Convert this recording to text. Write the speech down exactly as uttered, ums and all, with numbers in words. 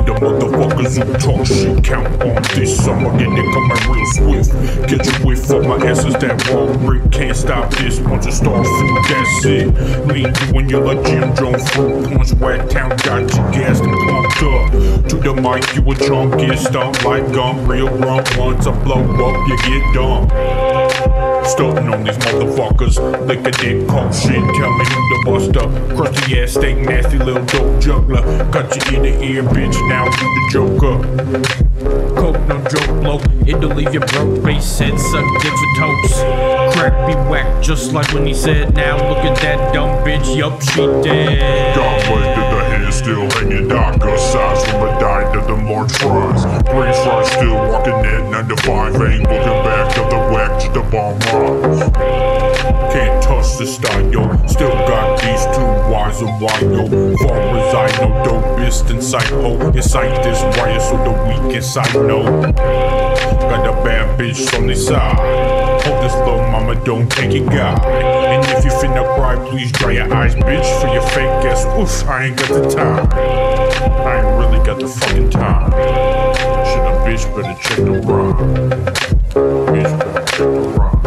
the motherfuckers who talk shit, count on this. I'ma get it coming real swift. Get you with for my essence that won't break. Can't stop this once it starts through, that's it. Lean you when you're like Jim Jones fruit punch. Whack town got you gassed and pumped up. To the mic you a drunk, get stumped like gum. Real rum, once I blow up you get dumb. Stuntin' on these motherfuckers, lick a dick, coke shit. Tell me who the buster, crusty ass steak, nasty little dope juggler. Got you in the ear, bitch, now you the joker. Coke, no joke, blow, it'll leave you broke. Bass said suck dick for toast. Crack be whack, just like when he said, now look at that dumb bitch, yup, she dead. Got blade to the head, still hanging darker size from a die to the more tries. Brain fries still walking at nine to five, ain't looking back to the whack to the bomb rise. Can't touch the style, yo. Still got these two wires of wire, yo. Far as I know, dopest in sight, ho. Incite this wire so the weak inside know. Got a bad bitch on the side. Hold this low, mama, don't take it, God. And if you finna cry, please dry your eyes, bitch. For your fake ass, oof, I ain't got the time. I ain't really got the fucking time. Shit, a bitch better check the rhyme. Bitch better check the rhyme.